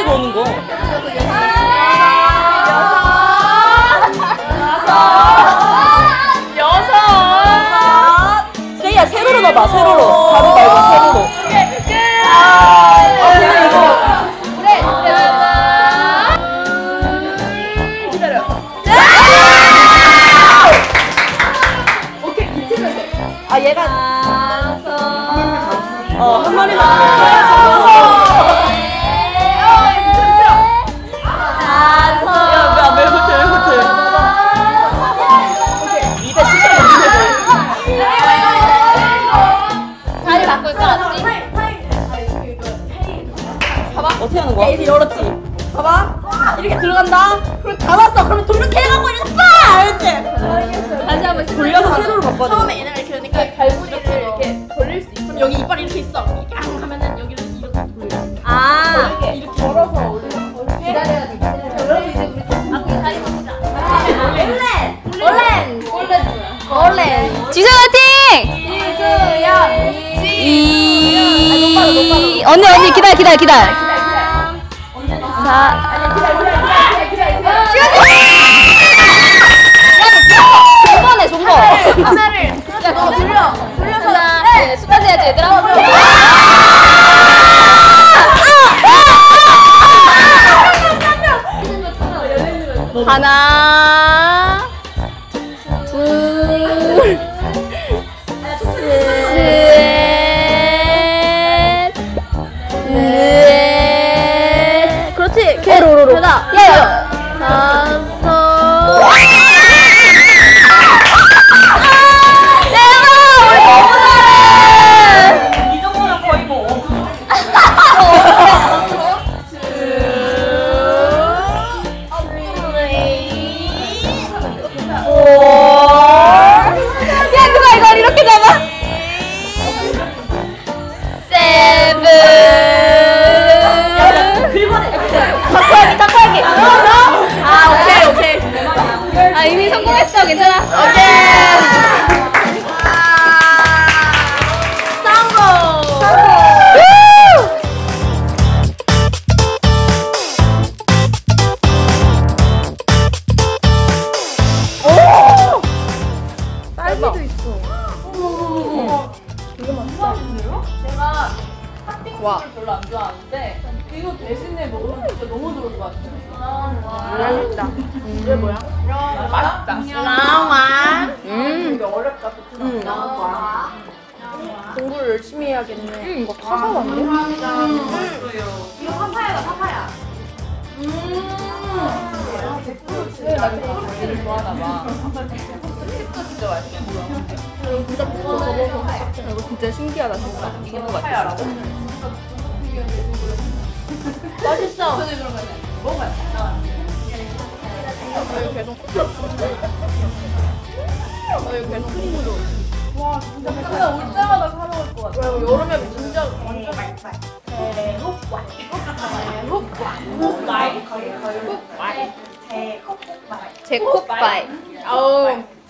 세로 오는 거. 세이야 세로로 넣어봐. 세로로. 가로 말고 세로로. 근데 이거 기다려. 오케이 밑에가 돼. 아 얘가 한 마리만. 자리 바꿀 것 같지? 봐봐. 어떻게 하는 거야? 이렇게 열었지. 봐봐. 이렇게 들어간다. 그럼 닫았어. 그러면 돌려서 해갖고 이렇게 빠! 알지? 다시 한번 돌려서 세로로 바꿔야 돼. 처음에 얘네가 이렇게 하니까 갈고리를 이렇게 돌릴 수 있어. 그럼 여기 이빨이 이렇게 있어. 이렇게 하면은 여기를 이렇게 돌려. 아, 이렇게 걸어서 올려. 기다려야 돼. 여러분 이제 우리 앞에 자리 바꾸자. 원래 지수 화이팅! 언니 기다려. 자, 종거. 하나를. 야, 너 돌려서. 네, 수까지 해야지, 얘들아. 하나, 둘, 셋, 넷. 그렇지. 로로로. 야, 다섯. 이 정도면 거의 뭐 이걸 이렇게 잡아. 세븐. 탁구하기. 아, 오케이. 아, 이미 성공했어. 괜찮아. 딸기도 있어. 되게 맛있는데요? 제가 핫핑크를 별로 안 좋아하는데 이거 대신에 먹으면 진짜 너무 좋을 것 같아요. 맛있다. 이게 뭐야? 맛있다. 되게 어렵다. 공부를 열심히 해야겠네. 이거 타사 왔네? 이거 파파야. 나 초콜릿을 좋아하나 봐. 칩도 진짜 맛있어. 이거 진짜 신기하다 진짜. 이게 뭐 같아? 맛있어. 먹어봐. 여기 계속 크림으로. 와 진짜 근데 올 때마다 사 먹을 것 같아. 여름에 진짜 완전 맛있어. 제코파이. 아우.